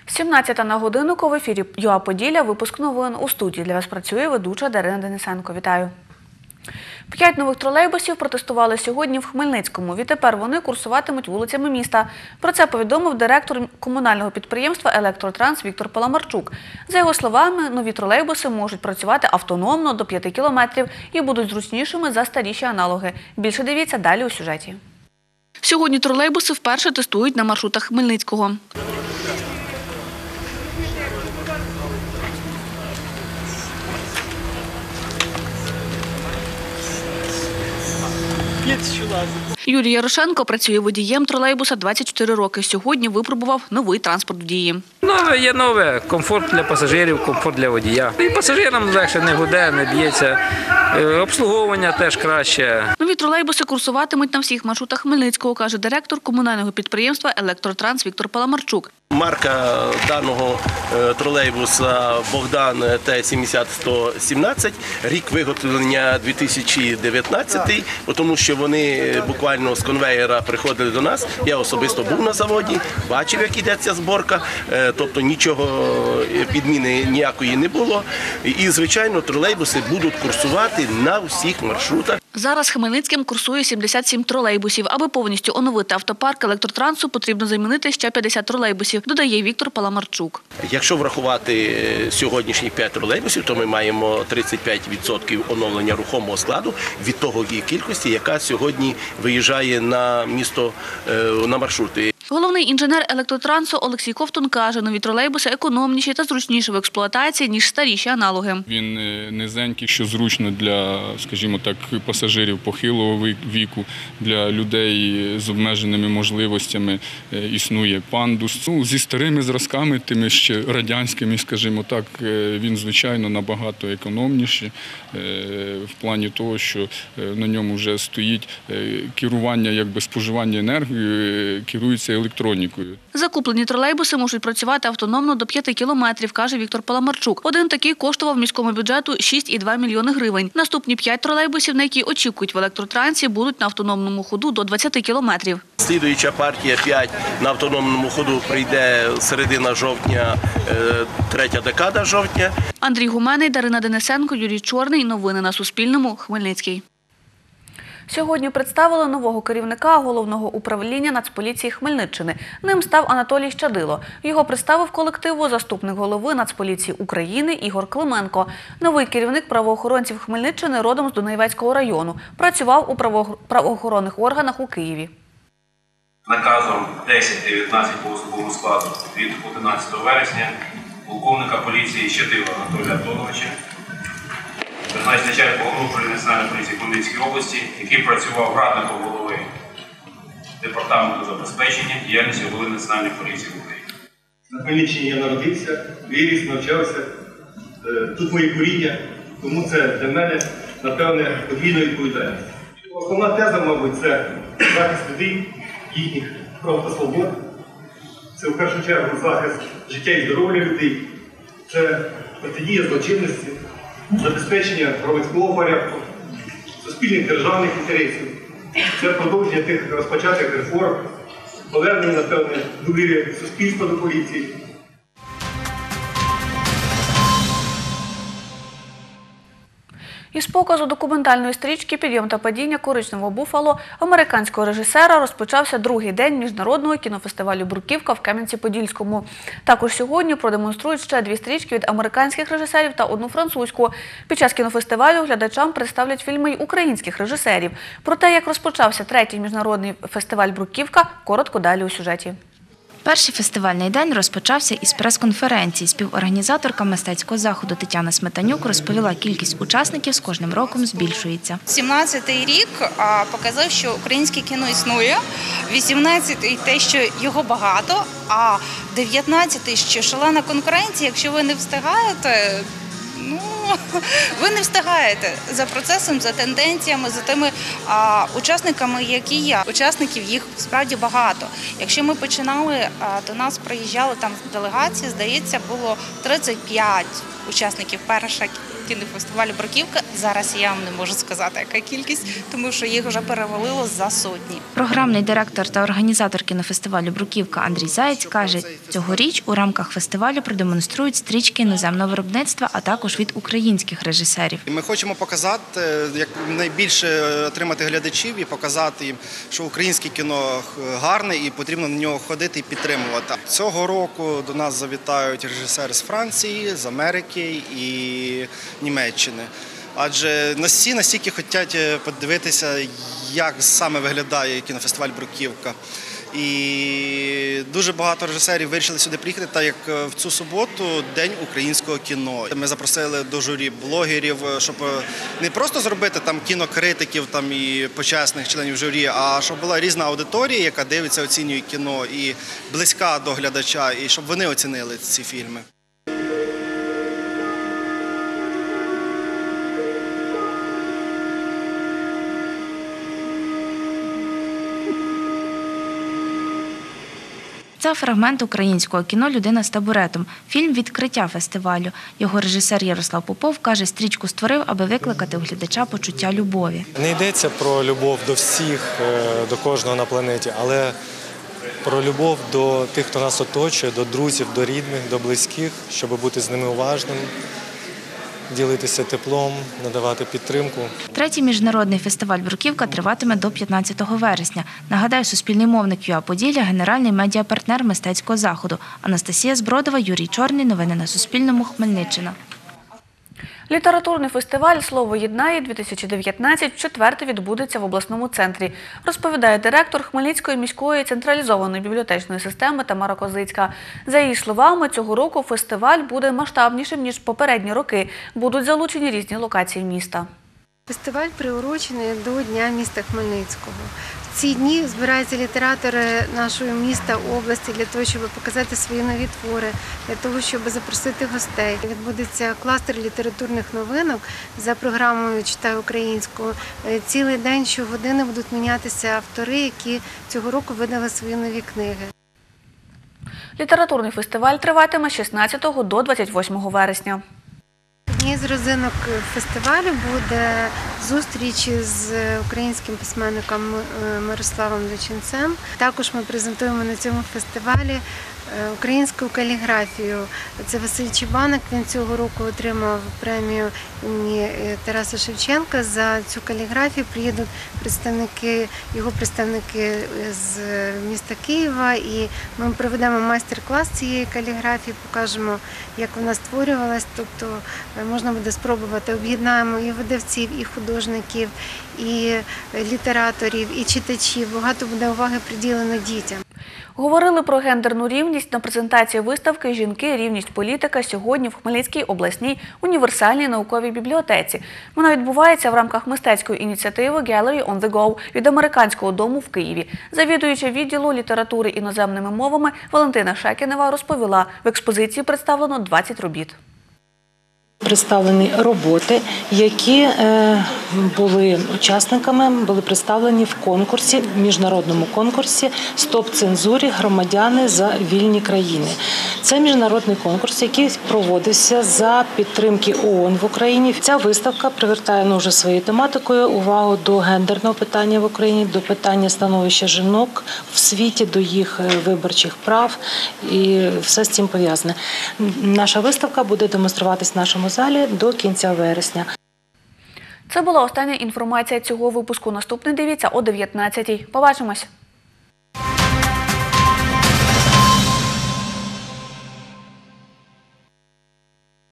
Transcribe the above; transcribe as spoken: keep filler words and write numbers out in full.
сімнадцята на годиннику в ефірі ЮА Поділля. Випуск новин. У студії для вас працює ведуча Дарина Денисенко. Вітаю. П'ять нових тролейбусів протестували сьогодні в Хмельницькому. Відтепер вони курсуватимуть вулицями міста. Про це повідомив директор комунального підприємства «Електротранс» Віктор Паламарчук. За його словами, нові тролейбуси можуть працювати автономно до п'яти кілометрів і будуть зручнішими за старіші аналоги. Більше дивіться далі у сюжеті. Сьогодні тролейбуси вперше тестують на маршрутах Хмельницького. Юрій Ярошенко працює водієм тролейбуса двадцять чотири роки. Сьогодні випробував новий транспорт в дії. Нове є нове. Комфорт для пасажирів, комфорт для водія. І пасажирам легше, не гуде, не б'ється. Обслуговування теж краще. Нові тролейбуси курсуватимуть на всіх маршрутах Хмельницького, каже директор комунального підприємства «Електротранс» Віктор Паламарчук. Марка даного тролейбуса «Богдан Т сімдесят сто сімнадцять», рік виготовлення дві тисячі дев'ятнадцятий, тому що вони буквально з конвеєра приходили до нас. Я особисто був на заводі, бачив, як іде ця зборка, тобто нічого, підміни ніякої не було. І, звичайно, тролейбуси будуть курсувати на всіх маршрутах. Зараз Хмельницьким курсує сімдесят сім тролейбусів. Аби повністю оновити автопарк «Електротрансу», потрібно замінити ще п'ятдесят тролейбусів, додає Віктор Паламарчук. Якщо врахувати сьогоднішні п'ять тролейбусів, то ми маємо тридцять п'ять відсотків оновлення рухомого складу від того кількості, яка сьогодні виїжджає на місто, на маршрути. Головний інженер «Електротрансу» Олексій Ковтун каже, нові тролейбуси економніші та зручніші в експлуатації, ніж старіші аналоги. Він низенький, що зручно для, скажімо так, пасажирів похилого віку, для людей з обмеженими можливостями існує пандус. Ну, зі старими зразками, тими ще радянськими, скажімо так, він, звичайно, набагато економніший в плані того, що на ньому вже стоїть керування, якби споживання енергії, керується електронікою. Закуплені тролейбуси можуть працювати автономно до п'яти кілометрів, каже Віктор Паламарчук. Один такий коштував міському бюджету шість цілих дві мільйони гривень. Наступні п'ять тролейбусів, на які очікують в «Електротрансі», будуть на автономному ходу до двадцяти кілометрів. Слідуюча партія п'ять на автономному ходу прийде середина жовтня, третя декада жовтня. Андрій Гуменний, Дарина Денисенко, Юрій Чорний. Новини на Суспільному. Хмельницький. Сьогодні представили нового керівника Головного управління Нацполіції Хмельниччини. Ним став Анатолій Щадило. Його представив колективу заступник голови Нацполіції України Ігор Клименко. Новий керівник правоохоронців Хмельниччини родом з Дунаєвецького району. Працював у правоохоронних органах у Києві. Наказом десять дев'ятнадцять по особовому складу від одинадцятого вересня полковника поліції Щадила Анатолія Антоновича призначений начальником Головного управління Національної поліції Хмельницької області, який працював радником голови департаменту забезпечення діяльності голови Національної поліції України. На Хмельниччині я народився, виріс, навчався. Тут мої коріння, тому це для мене, напевне, подвійна відповідальність. Основна теза, мабуть, це захист людей, їхніх прав та свобод. Це в першу чергу захист життя і здоров'я людей. Це протидія злочинності, забезпечення громадського порядку, суспільних державних інтересів. Це продовження тих розпочатих реформ, повернення, напевне, довіри суспільства до поліції. Із показу документальної стрічки «Підйом та падіння коричневого буфало» американського режисера розпочався другий день міжнародного кінофестивалю «Бруківка» в Кам'янці-Подільському. Також сьогодні продемонструють ще дві стрічки від американських режисерів та одну французьку. Під час кінофестивалю глядачам представлять фільми й українських режисерів. Про те, як розпочався третій міжнародний фестиваль «Бруківка», коротко далі у сюжеті. Перший фестивальний день розпочався із прес-конференції. Співорганізаторка мистецького заходу Тетяна Сметанюк розповіла, кількість учасників з кожним роком збільшується. сімнадцятий рік показав, що українське кіно існує, вісімнадцятий – те, що його багато, а дев'ятнадцятий – що шалена конкуренція, якщо ви не встигаєте, ну, ви не встигаєте за процесом, за тенденціями, за тими а, учасниками, які є. Учасників їх справді багато. Якщо ми починали, а, до нас приїжджали там делегації, здається, було тридцять п'ять учасників. Перша кінофестивалю «Бруківка». Зараз я вам не можу сказати, яка кількість, тому що їх вже перевалило за сотні. Програмний директор та організатор кінофестивалю «Бруківка» Андрій Заєць каже, цьогоріч у рамках фестивалю продемонструють стрічки іноземного виробництва, а також від українських режисерів. Ми хочемо показати, як найбільше отримати глядачів і показати їм, що українське кіно гарне і потрібно на нього ходити і підтримувати. Цього року до нас завітають режисери з Франції, з Америки і Німеччини. Адже всі настільки хочуть подивитися, як саме виглядає кінофестиваль «Бруківка». І дуже багато режисерів вирішили сюди приїхати, так як в цю суботу – День українського кіно. Ми запросили до журі блогерів, щоб не просто зробити там кінокритиків там, і почесних членів журі, а щоб була різна аудиторія, яка дивиться, оцінює кіно і близька до глядача, і щоб вони оцінили ці фільми. Це фрагмент українського кіно «Людина з табуретом». Фільм «Відкриття фестивалю». Його режисер Ярослав Попов каже, стрічку створив, аби викликати у глядача почуття любові. Не йдеться про любов до всіх, до кожного на планеті, але про любов до тих, хто нас оточує, до друзів, до рідних, до близьких, щоб бути з ними уважним, ділитися теплом, надавати підтримку. Третій міжнародний фестиваль «Бруківка» триватиме до п'ятнадцятого вересня. Нагадаю, суспільний мовник ЮА Поділля – генеральний медіапартнер мистецького заходу. Анастасія Збродова, Юрій Чорний. Новини на Суспільному. Хмельниччина. Літературний фестиваль «Слово єднає-дві тисячі дев'ятнадцять» вчетверте відбудеться в обласному центрі, розповідає директор Хмельницької міської централізованої бібліотечної системи Тамара Козицька. За її словами, цього року фестиваль буде масштабнішим, ніж попередні роки. Будуть залучені різні локації міста. Фестиваль приурочений до Дня міста Хмельницького. В ці дні збираються літератори нашого міста, області для того, щоб показати свої нові твори, для того, щоб запросити гостей. Відбудеться кластер літературних новинок за програмою «Читай українську». Цілий день, щогодини будуть мінятися автори, які цього року видали свої нові книги. Літературний фестиваль триватиме з шістнадцятого до двадцять восьмого вересня. Однією з родзинок фестивалю буде зустріч з українським письменником Мирославом Личенцем. Також ми презентуємо на цьому фестивалі українську каліграфію. Це Василь Чебаник, він цього року отримав премію імені Тараса Шевченка. За цю каліграфію приїдуть представники, його представники з міста Києва, і ми проведемо майстер-клас цієї каліграфії, покажемо, як вона створювалась, тобто можна буде спробувати, об'єднаємо і видавців, і художників, і літераторів, і читачів. Багато буде уваги приділено дітям. Говорили про гендерну рівність на презентації виставки «Жінки. Рівність. Політика» сьогодні в Хмельницькій обласній універсальній науковій бібліотеці. Вона відбувається в рамках мистецької ініціативи «Gallery on the Go» від Американського дому в Києві. Завідуюча відділу літератури іноземними мовами Валентина Шекінева розповіла, в експозиції представлено двадцять робіт. Представлені роботи, які були учасниками, були представлені в конкурсі, в міжнародному конкурсі «Стоп цензурі. Громадяни за вільні країни». Це міжнародний конкурс, який проводився за підтримки ООН в Україні. Ця виставка привертає ну, вже своєю тематикою увагу до гендерного питання в Україні, до питання становища жінок в світі, до їх виборчих прав і все з цим пов'язане. Наша виставка буде демонструватись в нашому залі до кінця вересня. Це була остання інформація цього випуску. Наступний дивіться о дев'ятнадцятій. Побачимось!